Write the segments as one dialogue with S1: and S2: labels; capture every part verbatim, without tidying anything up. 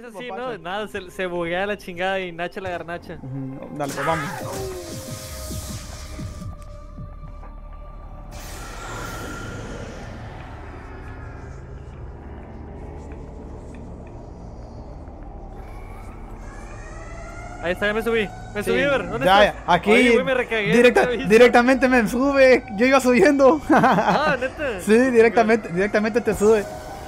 S1: es así, ¿no? Nada, se, se buguea la chingada y nacha la garnacha.
S2: Uh-huh. Dale, pues vamos.
S1: Ahí está, ya me subí. Me
S2: Sí,
S1: subí, ver. ¿Dónde
S2: ya,
S1: estás?
S2: aquí.
S1: Oye, güey, me recagué,
S2: directa,
S1: no te
S2: directamente me sube. Yo iba subiendo.
S1: Ah, neta.
S2: Sí, directamente, directamente te sube.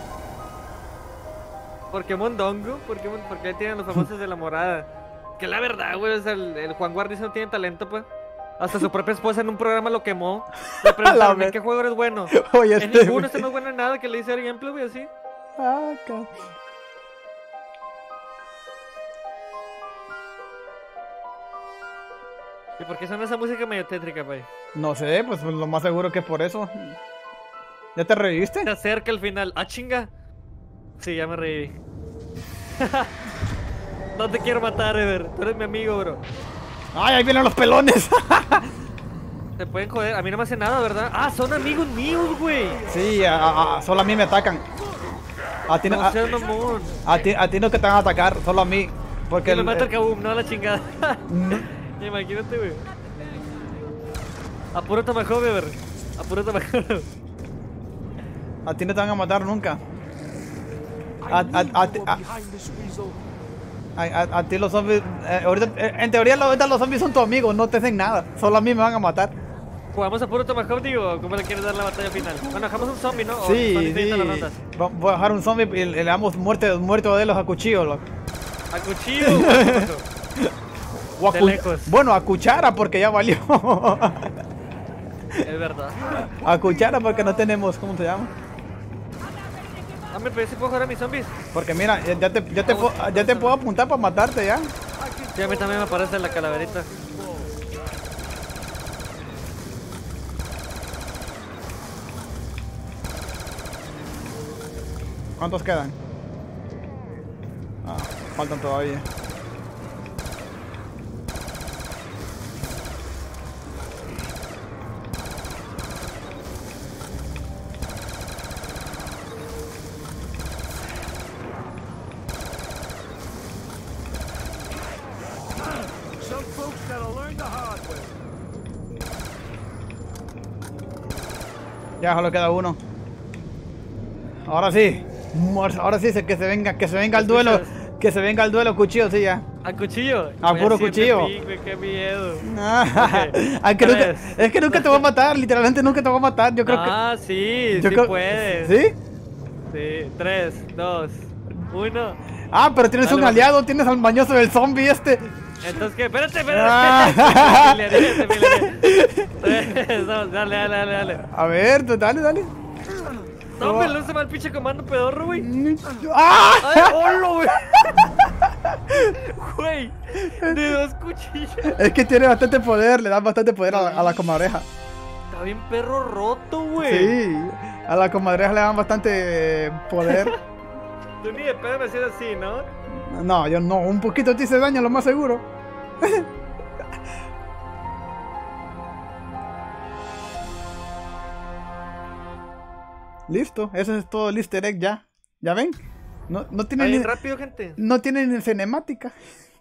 S1: ¿Por qué Mondongo? ¿Por qué, Mon- por qué tienen los famosos de la morada? Que la verdad, güey, o sea, el, el Juan Guarniz no tiene talento, pues. Hasta su propia esposa en un programa lo quemó. Le preguntaron,
S2: La
S1: ¿en qué juego eres bueno?
S2: Oye,
S1: En
S2: este.
S1: ninguno, este no es bueno en nada, que le dice el gameplay, güey, así.
S2: Ah, ca-
S1: ¿Y por qué suena esa música medio tétrica, güey?
S2: No sé, pues lo más seguro que es por eso. ¿Ya te reviviste?
S1: Se acerca el final. ¡Ah, chinga! Sí, ya me reí. No te quiero matar, Ever. Tú eres mi amigo, bro.
S2: ¡Ay, ahí vienen los pelones!
S1: Te pueden joder. A mí no me hace nada, ¿verdad? Ah, son amigos míos, güey.
S2: Sí, a, a- a- solo a mí me atacan. A ti no,
S1: No
S2: a,
S1: seas mamón.
S2: a ti, a ti no que te van a atacar, solo a mí. Porque
S1: Que me
S2: el-
S1: mata el
S2: eh,
S1: Kaboom, no a la chingada.
S2: no-
S1: Imagínate, güey. Apúrate mejor, Ever. Apúrate mejor.
S2: a ti no te van a matar nunca. A, a, a, ti- a- a- a- a ti los zombies, eh, ahorita, eh, en teoría ahorita los zombies son tus amigos, no te hacen nada, solo a mí me van a matar.
S1: ¿Jugamos a puro Tomahawk, digo? ¿Cómo le quieres dar la batalla final? Bueno, dejamos un zombie, ¿no? O son
S2: Sí,
S1: distintas
S2: sí.
S1: las rondas.
S2: Va- Voy a dejar un zombie y le le damos muerte, muerto de los a cuchillo. loco.
S1: A cuchillo, güey.
S2: O a
S1: De
S2: cu-
S1: lejos.
S2: Bueno, a cuchara porque ya valió.
S1: Es verdad.
S2: A cuchara porque no tenemos, ¿cómo se llama?
S1: Ah, me parece que puedo jugar a mis zombies.
S2: Porque mira, ya ya te, ya te, puedo- ya te puedo apuntar para matarte ya.
S1: Sí, a mí también me aparece la calaverita.
S2: ¿Cuántos quedan? Ah, faltan todavía.
S3: Some folks gotta learn the hard way.
S2: Ya solo queda uno. Ahora sí. Mor- Ahora sí, se- que se venga, que se venga el duelo. Que se venga el duelo, cuchillo, sí ya.
S1: ¿A cuchillo?
S2: A
S1: Voy
S2: puro
S1: siete
S2: cuchillo.
S1: pico, qué miedo.
S2: Ah,
S1: Ok,
S2: es, que nunca,
S1: tres.
S2: es que nunca te voy a matar, literalmente nunca te voy a matar. Yo creo
S1: Ah, sí,
S2: que. Yo
S1: sí
S2: creo-
S1: puedes.
S2: ¿Sí?
S1: Sí, tres, dos, uno.
S2: Ah, pero tienes
S1: Dale,
S2: un
S1: va.
S2: aliado, tienes al mañoso del zombie este.
S1: Entonces, ¿qué? Espérate,
S2: Ah.
S1: espérate. Te pelearé, te pelearé. Tres, dos, dale, dale, dale, dale.
S2: A ver, tú, dale, dale.
S1: No, me luce mal pinche comando pedorro, güey.
S2: ¡Ah!
S1: ¡Ay, holo, güey! Güey, de dos cuchillos.
S2: Es que tiene bastante poder, le dan bastante poder a la, a la comadreja.
S1: Está bien perro roto, güey.
S2: Sí, a la comadreja le dan bastante poder.
S1: Tú ni de pedo me hacías así, ¿no?
S2: No, yo no, un poquito te hice daño, lo más seguro. Listo, eso es todo el easter egg ya. ¿Ya ven? No, no
S1: Está
S2: tienen
S1: bien
S2: ni,
S1: rápido, gente.
S2: no tienen ni cinemática.